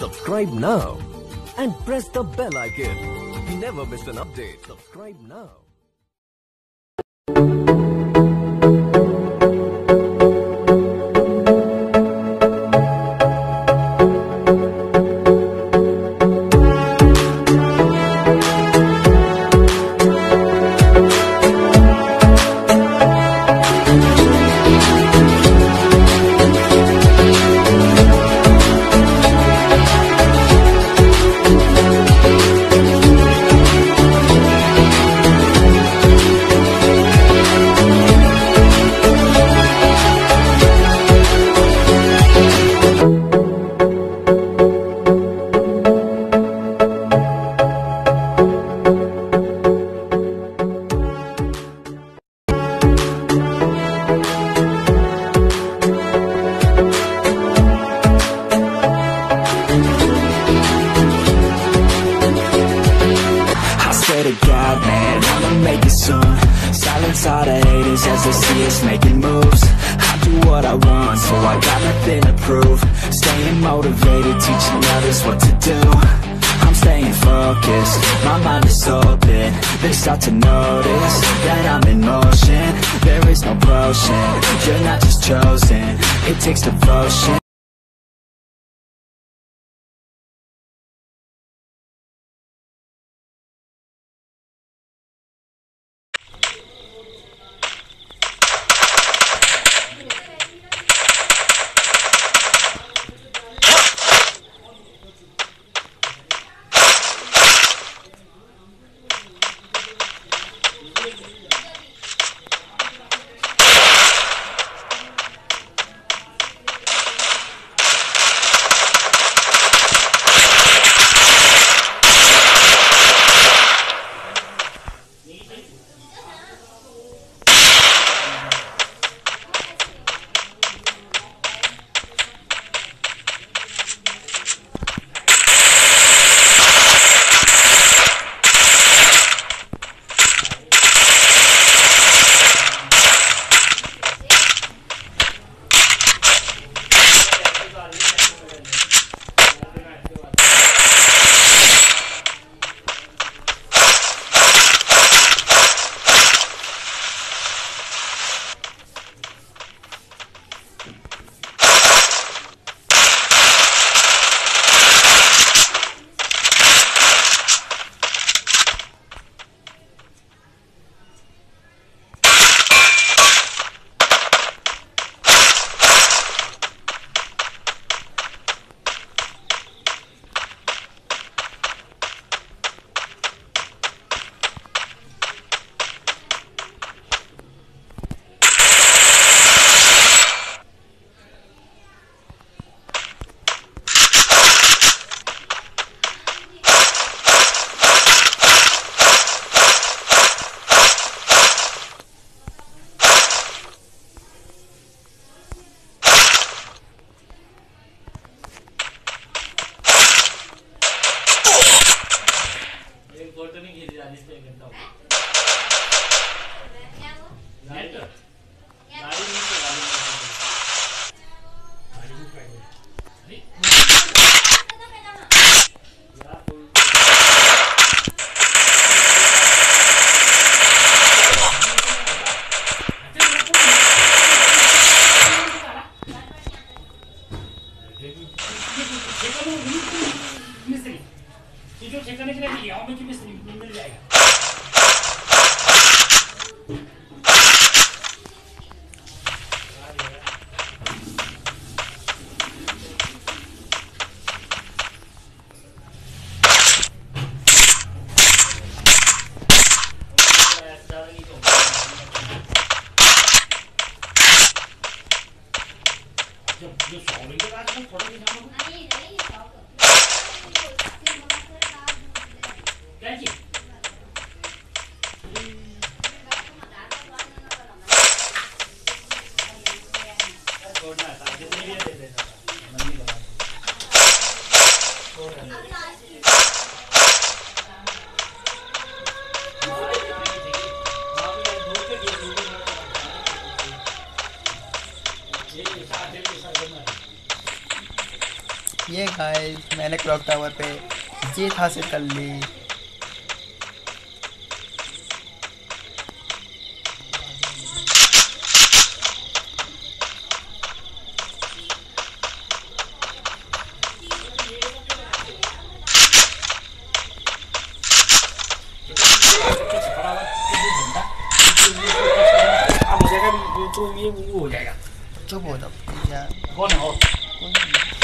Subscribe now and press the bell icon. Never miss an update. Subscribe now. Silence all the haters as they see us making moves. I do what I want, so I got nothing to prove. Staying motivated, teaching others what to do. I'm staying focused, my mind is open. They start to notice that I'm in motion. There is no potion, you're not just chosen. It takes devotion. ये guys मैंने clock tower पे जीत हासिल कर ली। तो ये वो हो जाएगा। चुप हो जाओ यार। कौन है और